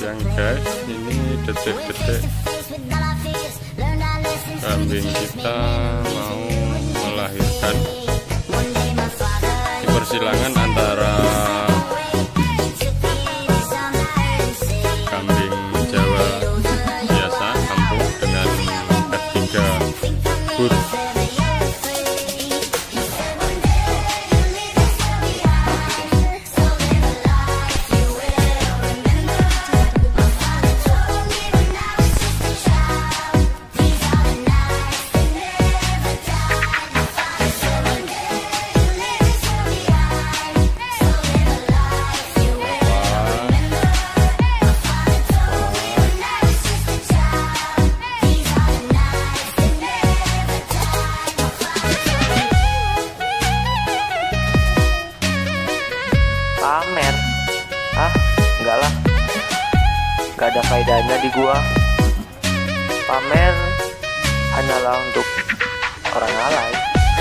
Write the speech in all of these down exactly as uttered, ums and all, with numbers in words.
sayang guys, ini detik-detik kambing kita mau melahirkan di persilangan antara kambing Jawa biasa kampung dengan F tiga bur. Pamer? Ah, enggak lah, enggak ada faedahnya di gua. Pamer hanyalah untuk orang alay.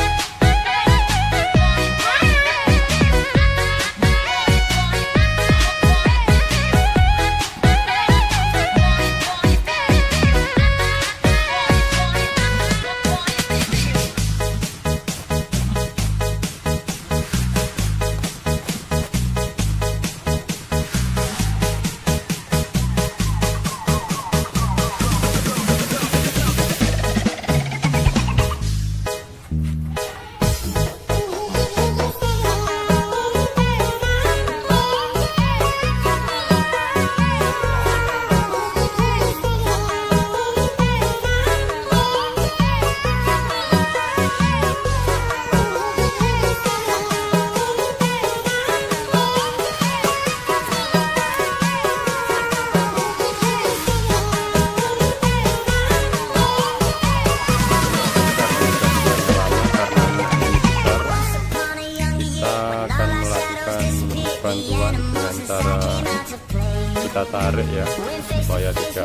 Bantuan dengan cara kita tarik ya, supaya tidak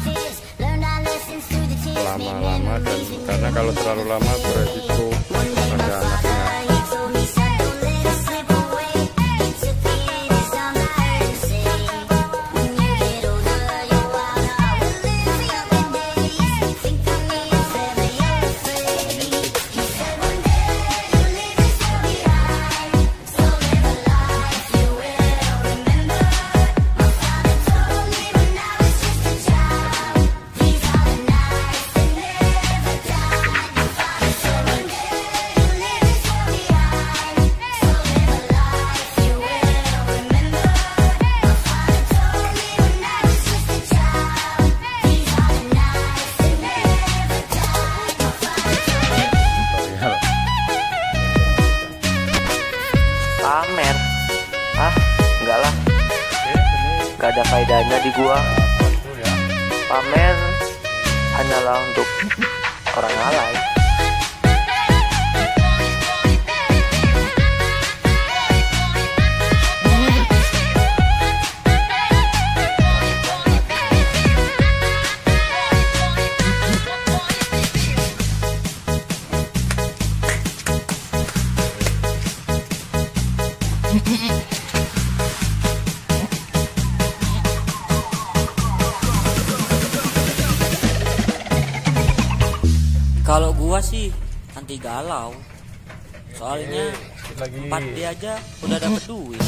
lama-lama, dan karena kalau terlalu lama beresiko pada anaknya. Pamer? Ah, enggak lah, enggak ada faedahnya di gua. Pamer hanyalah untuk orang alay. Kalau gua sih anti galau, soalnya empat D aja udah dapet duit.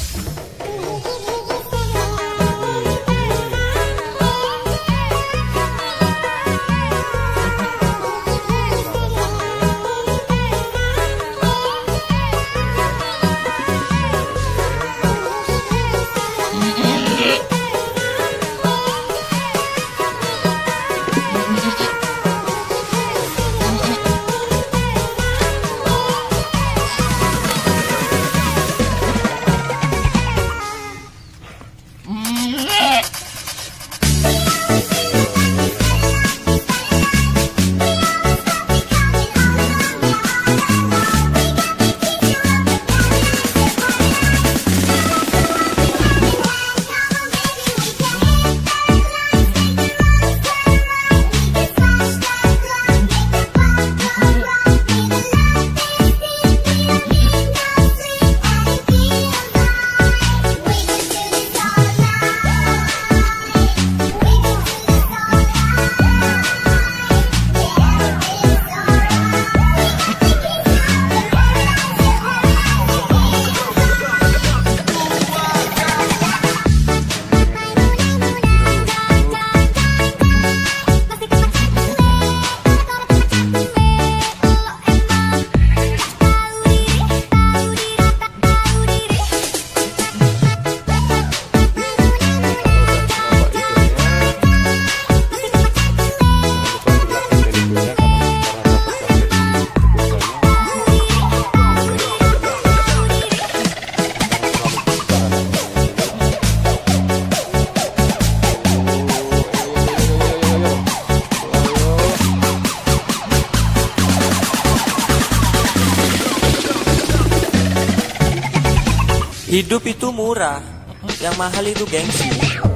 Hidup itu murah, yang mahal itu gengsi.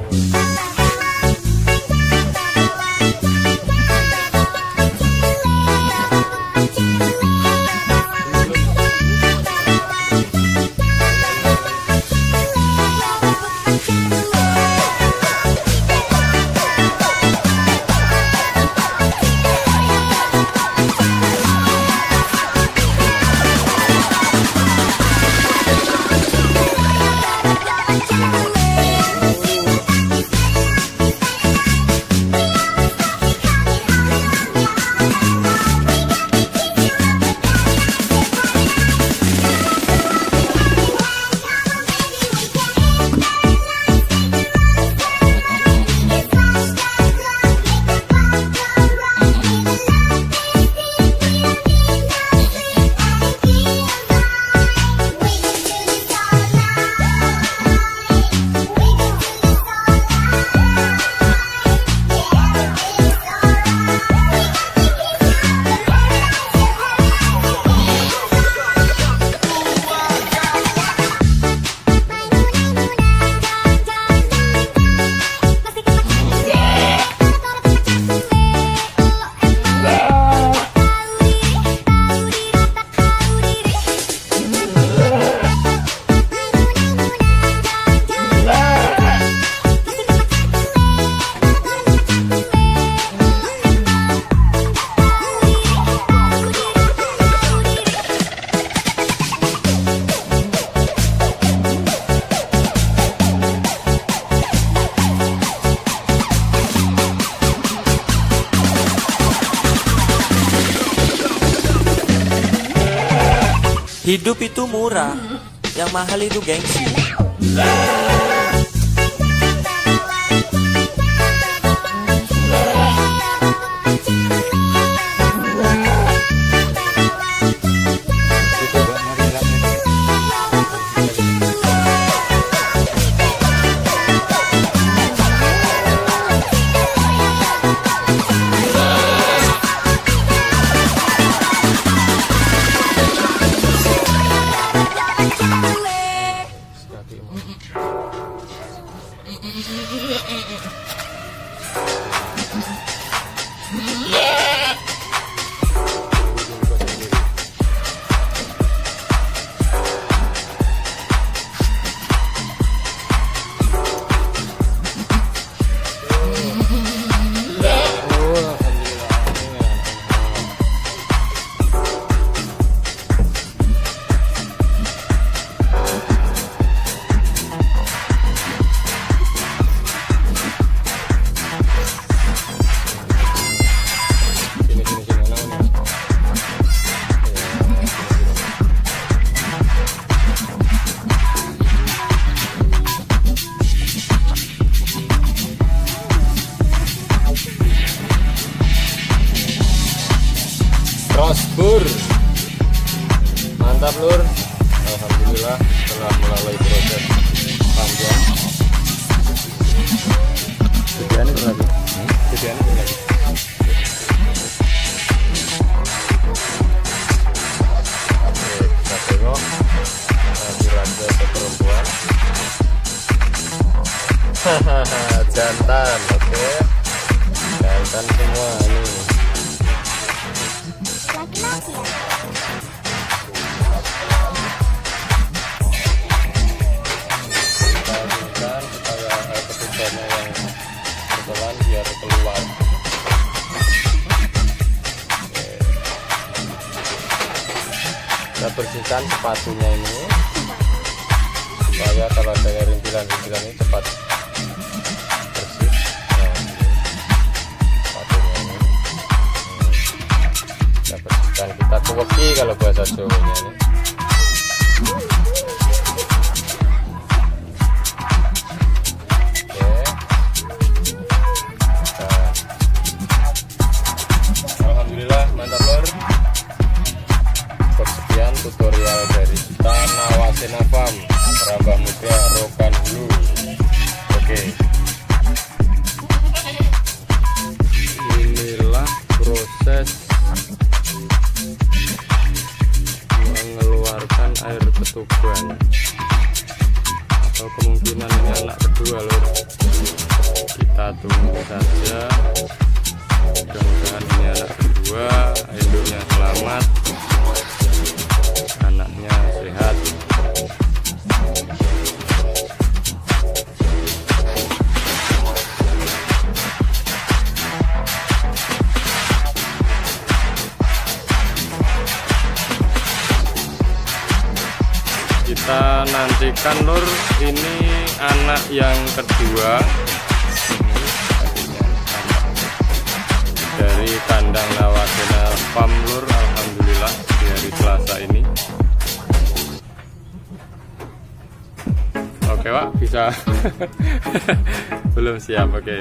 Hidup itu murah, yang mahal itu gengsi. Bur, mantap lur. Alhamdulillah telah melalui proses panjang. Gedean itu lagi. Gedean itu lagi. Oke, kita tengok raja perempuan. Hahaha, jantan, oke. Jantan semua nih. Biar keluar. Kita bersihkan sepatunya ini supaya kalau ada rintilan-rintilan ini cepat bersih. Nah, sepatunya ini kita bersihkan, kita kuweki kalau bahasa Jawanya ini. Tutorial dari Tanah Wasena Farm, Merambah Muda, Rokan Hulu. Oke, inilah proses mengeluarkan air ketuban. atau kemungkinan ini anak kedua lur. Kita tunggu saja, mudah-mudahan ini anak kedua, induknya selamat, anaknya sehat. Kita nantikan lur, ini anak yang kedua dari kandang Nawadena Farm lur. Alhamdulillah di hari Selasa ini. Oke Pak, bisa. Belum siap, oke.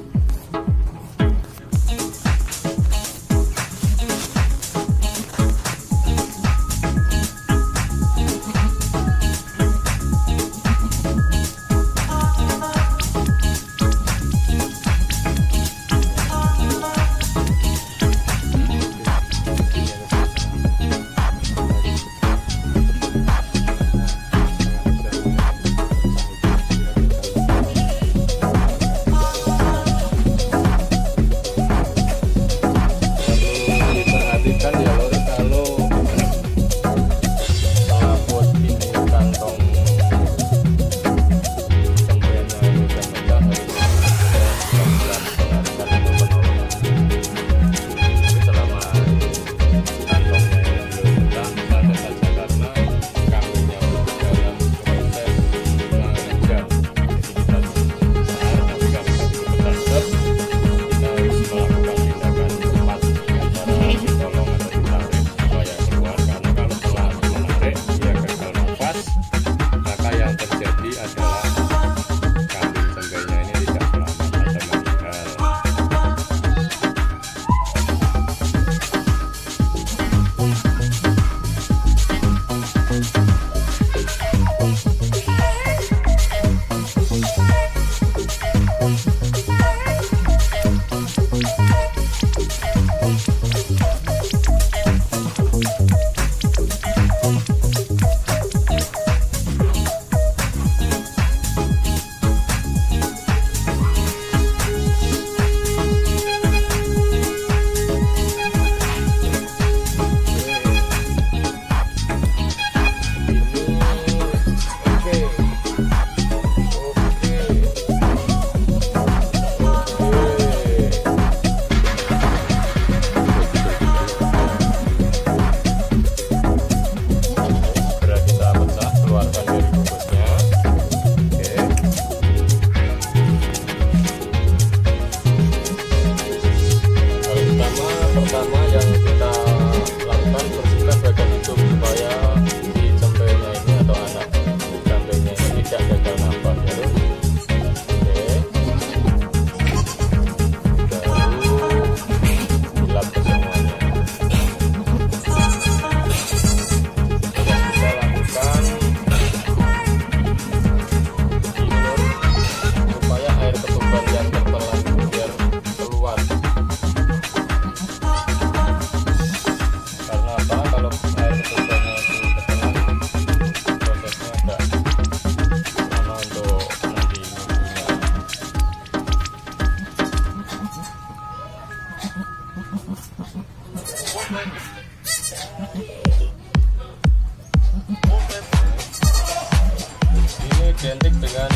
Ini identik dengan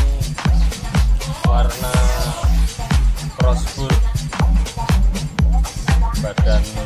warna crossbull, badan